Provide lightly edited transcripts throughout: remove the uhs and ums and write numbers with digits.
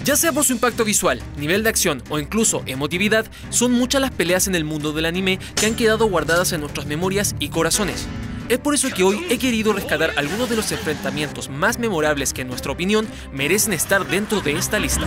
Ya sea por su impacto visual, nivel de acción o incluso emotividad, son muchas las peleas en el mundo del anime que han quedado guardadas en nuestras memorias y corazones. Es por eso que hoy he querido rescatar algunos de los enfrentamientos más memorables que en nuestra opinión merecen estar dentro de esta lista.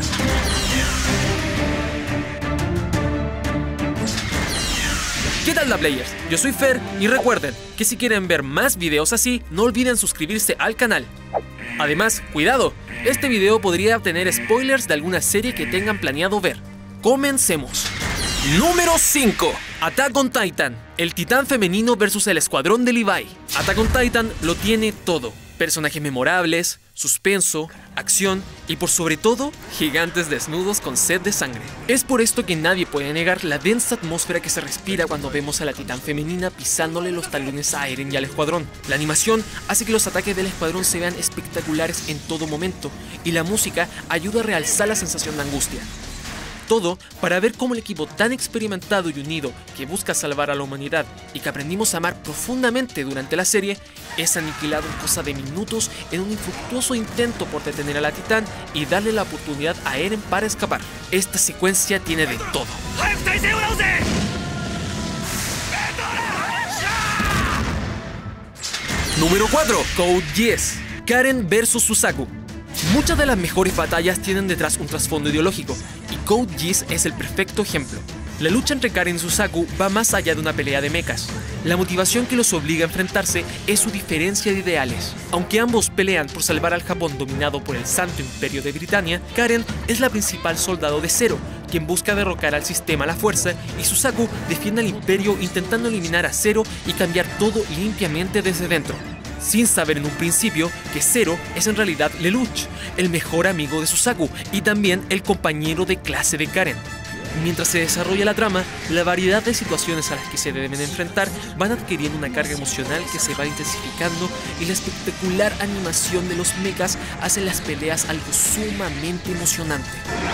¿Qué tal, la Players? Yo soy Fer y recuerden que si quieren ver más videos así, no olviden suscribirse al canal. Además, cuidado, este video podría tener spoilers de alguna serie que tengan planeado ver. ¡Comencemos! Número 5. Attack on Titan, el titán femenino versus el escuadrón de Levi. Attack on Titan lo tiene todo. Personajes memorables, suspenso, acción y por sobre todo, gigantes desnudos con sed de sangre. Es por esto que nadie puede negar la densa atmósfera que se respira cuando vemos a la titán femenina pisándole los talones a Eren y al escuadrón. La animación hace que los ataques del escuadrón se vean espectaculares en todo momento y la música ayuda a realzar la sensación de angustia. Todo para ver cómo el equipo tan experimentado y unido que busca salvar a la humanidad y que aprendimos a amar profundamente durante la serie es aniquilado en cosa de minutos en un infructuoso intento por detener a la titán y darle la oportunidad a Eren para escapar. Esta secuencia tiene de todo. Número 4. Code Geass, Karen vs Suzaku. Muchas de las mejores batallas tienen detrás un trasfondo ideológico, y Code Geass es el perfecto ejemplo. La lucha entre Karen y Suzaku va más allá de una pelea de mechas. La motivación que los obliga a enfrentarse es su diferencia de ideales. Aunque ambos pelean por salvar al Japón dominado por el Santo Imperio de Britania, Karen es la principal soldado de Zero, quien busca derrocar al sistema a la fuerza, y Suzaku defiende al Imperio intentando eliminar a Zero y cambiar todo limpiamente desde dentro, sin saber en un principio que Zero es en realidad Lelouch, el mejor amigo de Suzaku y también el compañero de clase de Karen. Mientras se desarrolla la trama, la variedad de situaciones a las que se deben enfrentar van adquiriendo una carga emocional que se va intensificando y la espectacular animación de los mechas hace las peleas algo sumamente emocionante.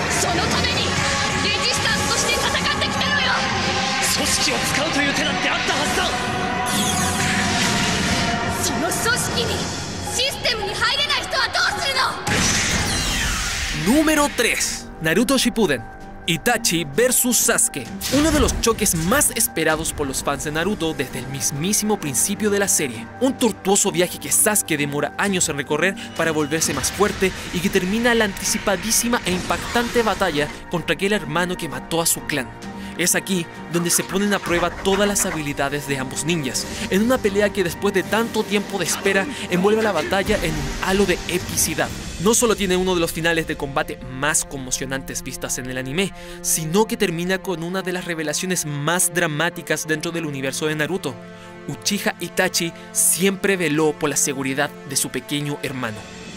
Número 3. Naruto Shippuden, Itachi vs Sasuke. Uno de los choques más esperados por los fans de Naruto desde el mismísimo principio de la serie. Un tortuoso viaje que Sasuke demora años en recorrer para volverse más fuerte y que termina la anticipadísima e impactante batalla contra aquel hermano que mató a su clan. Es aquí donde se ponen a prueba todas las habilidades de ambos ninjas, en una pelea que después de tanto tiempo de espera envuelve a la batalla en un halo de epicidad. No solo tiene uno de los finales de combate más conmocionantes vistas en el anime, sino que termina con una de las revelaciones más dramáticas dentro del universo de Naruto. Uchiha Itachi siempre veló por la seguridad de su pequeño hermano.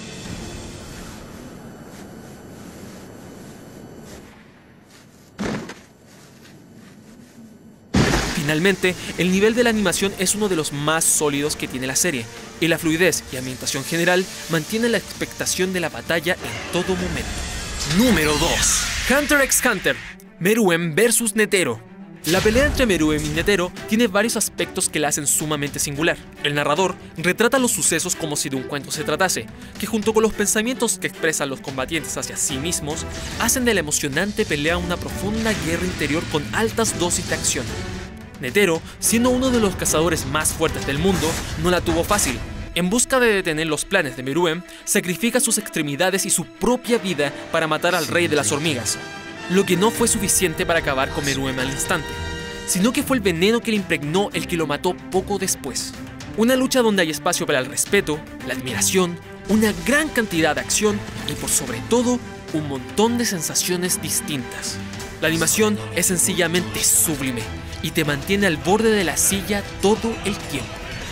Finalmente, el nivel de la animación es uno de los más sólidos que tiene la serie, y la fluidez y ambientación general mantienen la expectación de la batalla en todo momento. Número 2. Hunter x Hunter, Meruem vs Netero. La pelea entre Meruem y Netero tiene varios aspectos que la hacen sumamente singular. El narrador retrata los sucesos como si de un cuento se tratase, que junto con los pensamientos que expresan los combatientes hacia sí mismos, hacen de la emocionante pelea una profunda guerra interior con altas dosis de acción. Netero, siendo uno de los cazadores más fuertes del mundo, no la tuvo fácil. En busca de detener los planes de Meruem, sacrifica sus extremidades y su propia vida para matar al rey de las hormigas. Lo que no fue suficiente para acabar con Meruem al instante, sino que fue el veneno que le impregnó el que lo mató poco después. Una lucha donde hay espacio para el respeto, la admiración, una gran cantidad de acción y por sobre todo, un montón de sensaciones distintas. La animación es sencillamente sublime y te mantiene al borde de la silla todo el tiempo.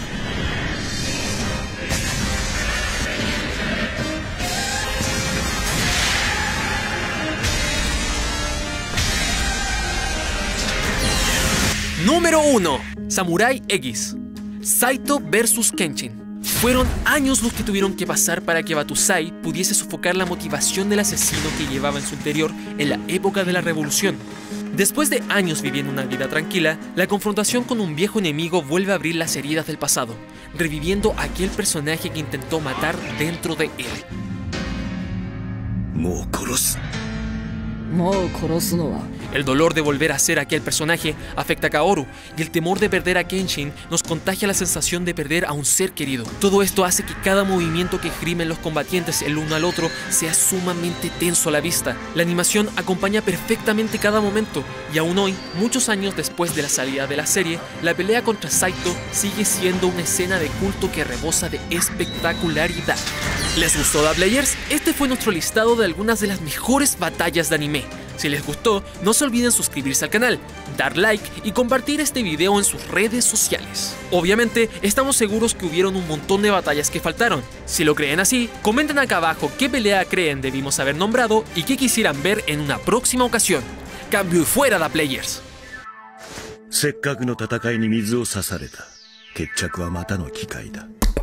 Número 1. Samurai X, Saito vs Kenshin. Fueron años los que tuvieron que pasar para que Batusai pudiese sofocar la motivación del asesino que llevaba en su interior en la época de la revolución. Después de años viviendo una vida tranquila, la confrontación con un viejo enemigo vuelve a abrir las heridas del pasado, reviviendo a aquel personaje que intentó matar dentro de él. もう殺すのは El dolor de volver a ser aquel personaje afecta a Kaoru, y el temor de perder a Kenshin nos contagia la sensación de perder a un ser querido. Todo esto hace que cada movimiento que esgrimen los combatientes el uno al otro sea sumamente tenso a la vista. La animación acompaña perfectamente cada momento, y aún hoy, muchos años después de la salida de la serie, la pelea contra Saito sigue siendo una escena de culto que rebosa de espectacularidad. ¿Les gustó, Da Players? Este fue nuestro listado de algunas de las mejores batallas de anime. Si les gustó, no se olviden suscribirse al canal, dar like y compartir este video en sus redes sociales. Obviamente, estamos seguros que hubieron un montón de batallas que faltaron. Si lo creen así, comenten acá abajo qué pelea creen debimos haber nombrado y qué quisieran ver en una próxima ocasión. Cambio y fuera, Da Players. せっかくの戦いに水を差された。決着はまたの機会だ。